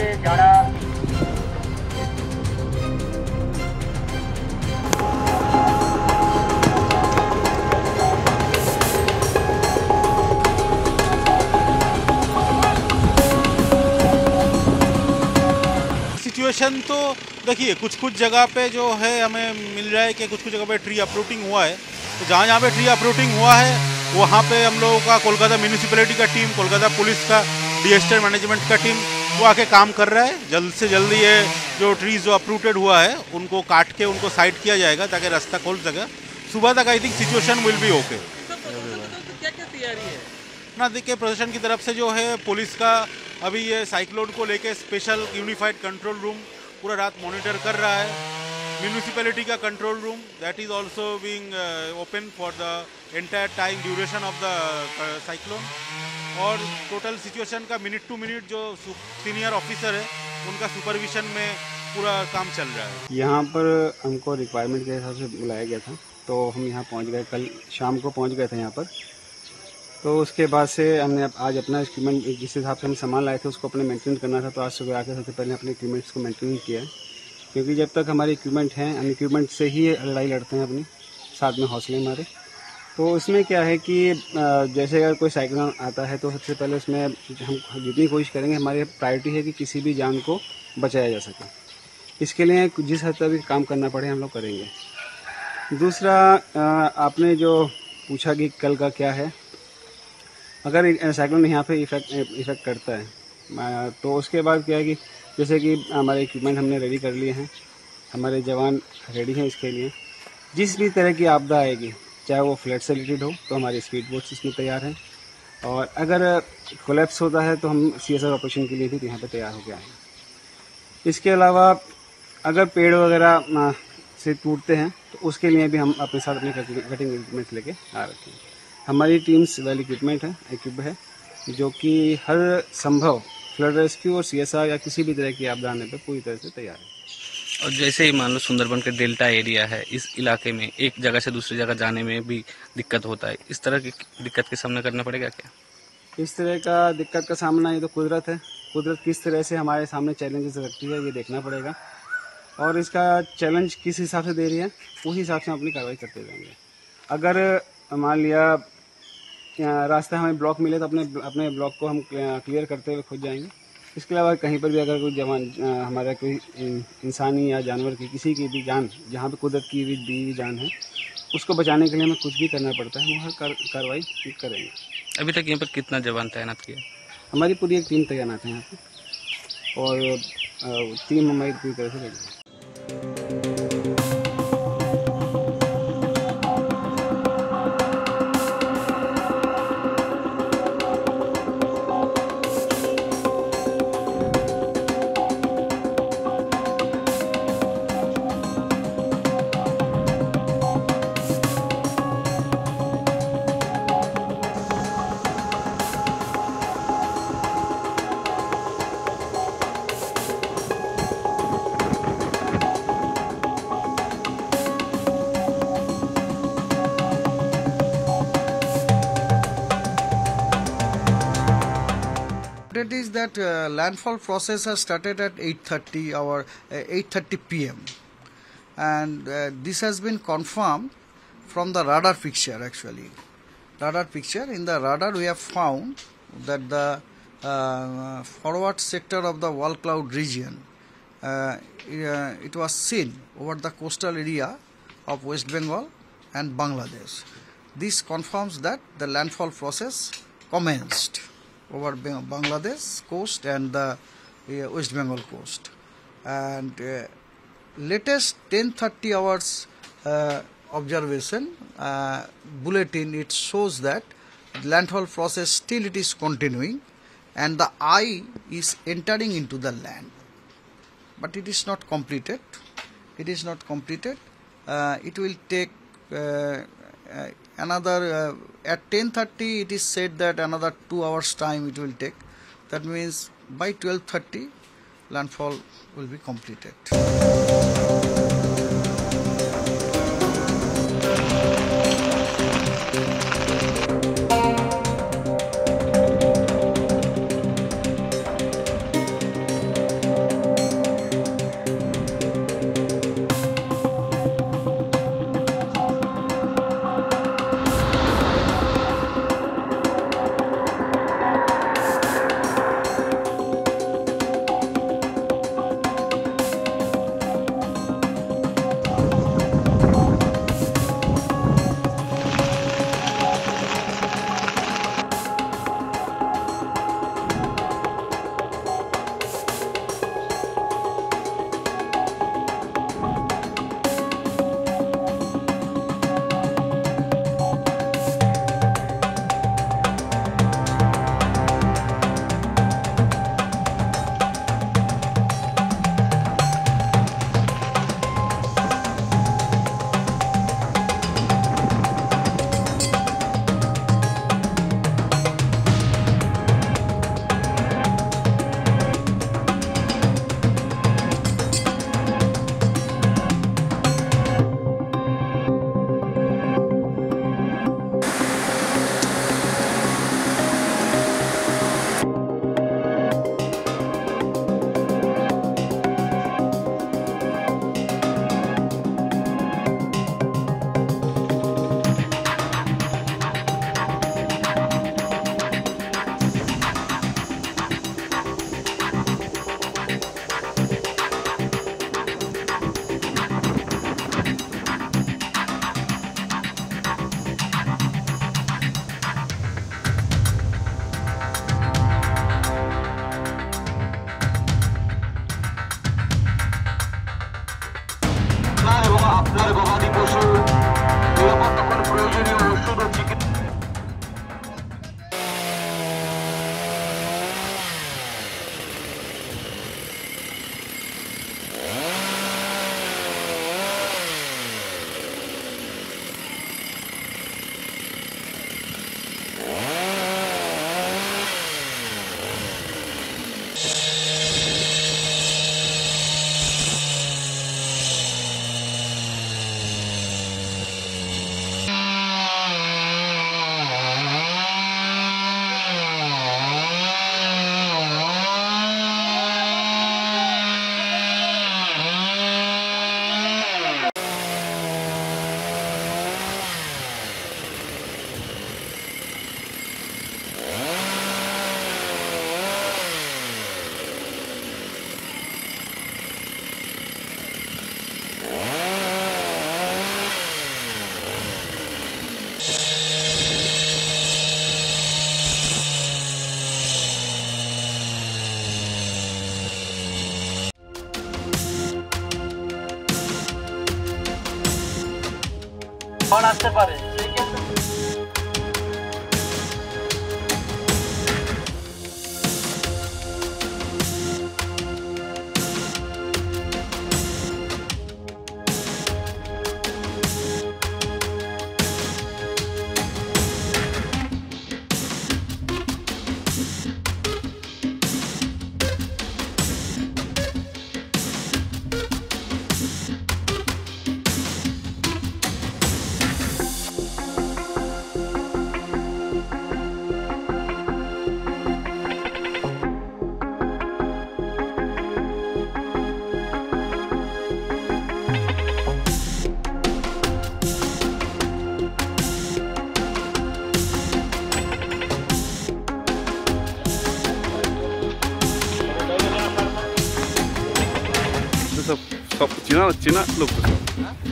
जाड़ा सिचुएशन तो देखिए कुछ जगह पे जो है हमें मिल रहा है कि कुछ जगह पे ट्री अप्रूटिंग हुआ है। तो जहाँ पे ट्री अप्रूटिंग हुआ है वहाँ पे हम लोगों का कोलकाता म्यूनिसिपैलिटी का टीम, कोलकाता पुलिस का, डिजास्टर मैनेजमेंट का टीम वो आके काम कर रहा है। जल्द से जल्द ये जो ट्रीज जो अप्रूटेड हुआ है उनको काट के उनको साइड किया जाएगा ताकि रास्ता खोल सके। सुबह तक I think situation will be okay. क्या क्या तैयारी है ना देखिए प्रशासन की तरफ से जो है पुलिस का अभी ये साइक्लोन को लेके स्पेशल यूनिफाइड कंट्रोल रूम पूरा रात मॉनिटर कर रहा है। म्यूनिसिपैलिटी का control room that is also being open for the entire time duration of the cyclone. और टोटल सिचुएशन का मिनट टू मिनट जो सीनियर ऑफिसर है उनका सुपरविजन में पूरा काम चल रहा है। यहाँ पर हमको रिक्वायरमेंट के हिसाब से बुलाया गया था तो हम यहाँ पहुँच गए, कल शाम को पहुँच गए थे यहाँ पर। तो उसके बाद से हमने आज अपना इक्विपमेंट जिस हिसाब से हम सामान लाए थे उसको अपने मेंटेन करना था। तो आज सुबह आकर सबसे पहले अपने इक्विपमेंट्स को मेंटेन किया है, क्योंकि जब तक हमारे इक्विपमेंट हैं हम इक्विपमेंट से ही लड़ाई लड़ते हैं अपनी, साथ में हौसले हमारे। तो इसमें क्या है कि जैसे अगर कोई साइक्लोन आता है तो सबसे पहले उसमें हम जितनी कोशिश करेंगे, हमारी प्रायोरिटी है कि किसी भी जान को बचाया जा सके। इसके लिए जिस हद तक भी काम करना पड़े हम लोग करेंगे। दूसरा आपने जो पूछा कि कल का क्या है, अगर साइक्लोन यहाँ पे इफेक्ट करता है तो उसके बाद क्या है कि जैसे कि हमारे इक्विपमेंट हमने रेडी कर लिए हैं, हमारे जवान रेडी हैं इसके लिए। जिस भी तरह की आपदा आएगी, चाहे वो फ्लड से रिलेटेड हो तो हमारे स्पीड बोट्स इसमें तैयार हैं, और अगर कोलैप्स होता है तो हम CSR ऑपरेशन के लिए भी यहाँ पे तैयार हो गए हैं। इसके अलावा अगर पेड़ वगैरह से टूटते हैं तो उसके लिए भी हम अपने साथ अपने कटिंग इक्विपमेंट लेके आ रखे हैं। हमारी टीम्स वेल इक्विप है जो कि हर संभव फ्लड रेस्क्यू और CSR या किसी भी तरह की आपदा आने पर पूरी तरह से तैयार है। और जैसे ही मान लो सुंदरबन के डेल्टा एरिया है, इस इलाके में एक जगह से दूसरी जगह जाने में भी दिक्कत होता है, इस तरह की दिक्कत का सामना करना पड़ेगा क्या? इस तरह का दिक्कत का सामना ये तो कुदरत है, कुदरत किस तरह से हमारे सामने चैलेंजेस रखती है ये देखना पड़ेगा, और इसका चैलेंज किस हिसाब से दे रही है उस हिसाब से हम अपनी कार्रवाई करते जाएंगे। अगर मान लिया रास्ता हमें ब्लॉक मिले तो अपने ब्लॉक को हम क्लियर करते हुए खुद जाएंगे। इसके अलावा कहीं पर भी अगर कोई जवान हमारा कोई इंसानी या जानवर की किसी की भी जान, जहाँ पे कुदरत की भी जान है, उसको बचाने के लिए हमें कुछ भी करना पड़ता है, वो हर कार्रवाई करेंगे। अभी तक यहाँ पर कितना जवान तैनात किया? हमारी पूरी एक टीम तैनात है यहाँ पर, और टीम हमारी पूरी तरह से रेडी है। It is that landfall process has started at 8:30 p.m. and this has been confirmed from the radar picture. Actually, in the radar we have found that the forward sector of the wall cloud region it was seen over the coastal area of West Bengal and Bangladesh. This confirms that the landfall process commenced over Bangladesh coast and the West Bengal coast, and latest 10:30 hours observation bulletin, it shows that landfall process still it is continuing and the eye is entering into the land, but it is not completed. It will take another at 10:30 it is said that another 2 hours time it will take. That means by 12:30 landfall will be completed. ঝড় আসতে পারে সেই ক্ষেত্রে सब चीना लोग तो सब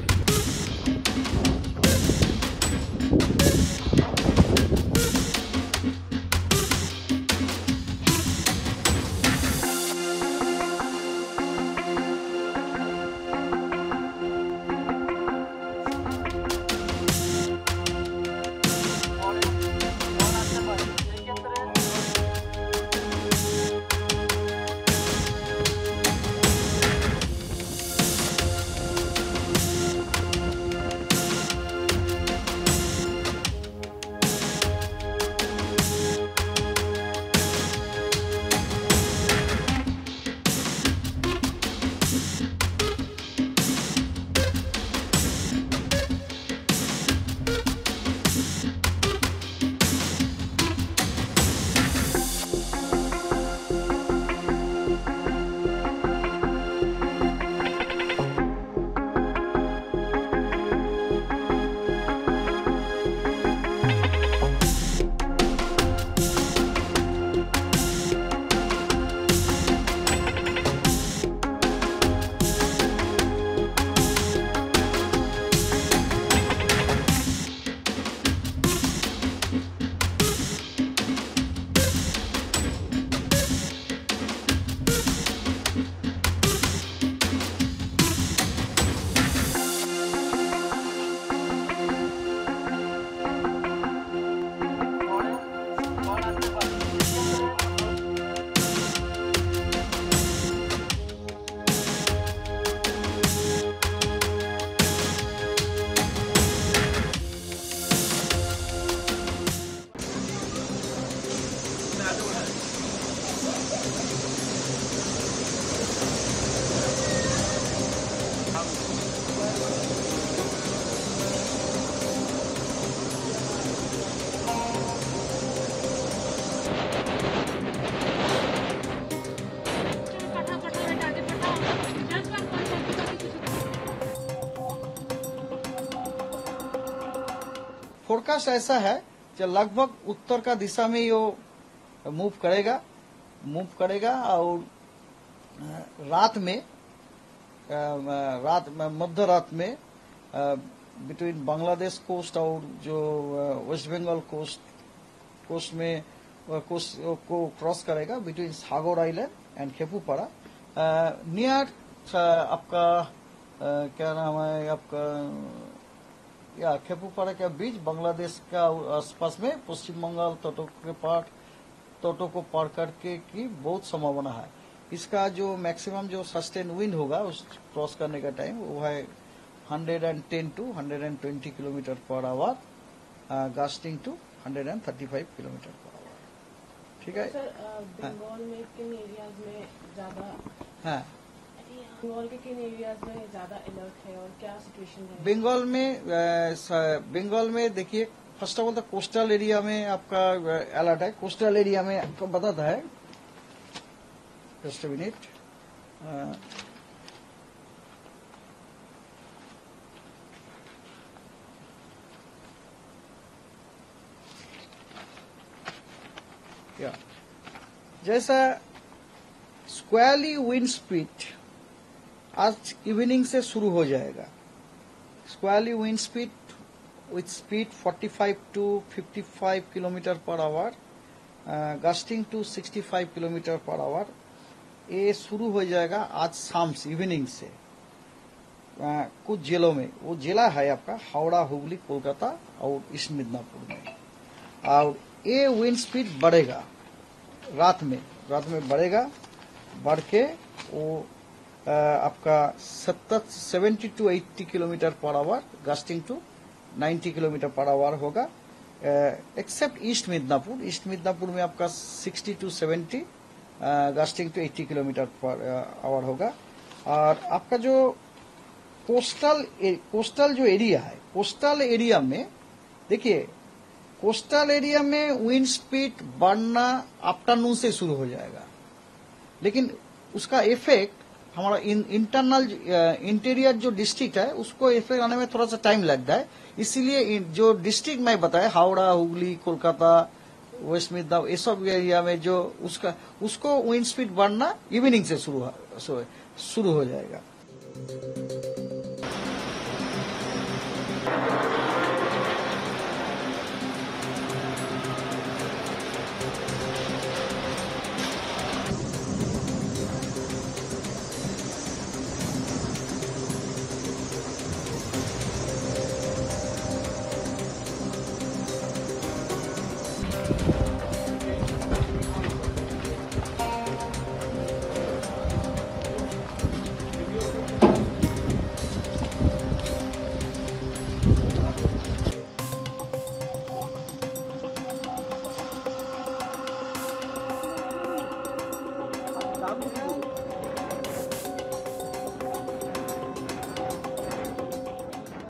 फोरकास्ट ऐसा है कि लगभग उत्तर का दिशा में ये मूव करेगा और मध्य रात में बिटवीन बांग्लादेश कोस्ट और जो वेस्ट बंगाल कोस्ट में कोस्ट को क्रॉस करेगा between Sagar island and Khepupara near आपका क्या नाम है आपका या खेपूपाड़ा के बीच बांग्लादेश का आसपास में पश्चिम बंगाल तटों को पार करके की बहुत संभावना है। इसका जो मैक्सिमम जो सस्टेन विंड होगा उस क्रॉस करने का टाइम वो है 110 to 120 kilometre per hour, gusting to 135 kilometre per hour. ठीक है सर, बंगाल में किन एरियाज में ज्यादा बंगाल के किन एरियाज में ज्यादा अलर्ट है और क्या सिचुएशन है? बंगाल में देखिए फर्स्ट ऑफ ऑल तो कोस्टल एरिया में आपका अलर्ट है। कोस्टल एरिया में आपको बताता है, जस्ट अ मिनट। जैसा स्क्वायरली विंड स्पीड आज इवनिंग से शुरू हो जाएगा। Squally wind speed with speed 45 to 55 kilometre per hour, gusting to 65 kilometre per hour, ये शुरू हो जाएगा आज शाम से, इवनिंग से। कुछ जिलों में, वो जिला है आपका हावड़ा, हुगली, कोलकाता और ईस्ट मिदनापुर में। और ये विंड स्पीड बढ़ेगा रात में बढ़ेगा, बढ़ के वो आपका 70 to 80 kilometre per hour, gusting to 90 kilometre per hour होगा, एक्सेप्ट ईस्ट मिदनापुर में आपका 60 to 70, gusting to 80 kilometre per hour होगा। और आपका जो कोस्टल जो एरिया है, कोस्टल एरिया में देखिए, कोस्टल एरिया में विंड स्पीड बढ़ना आफ्टरनून से शुरू हो जाएगा, लेकिन उसका इफेक्ट हमारा इंटरनल इंटीरियर जो डिस्ट्रिक्ट है उसको इफेक्ट आने में थोड़ा सा टाइम लगता है। इसीलिए जो डिस्ट्रिक्ट मैं बताया, हावड़ा, हुगली, कोलकाता, वेस्ट मिदनापुर, ये सब एरिया में जो उसको विंड स्पीड बढ़ना इवनिंग से शुरू हो जाएगा।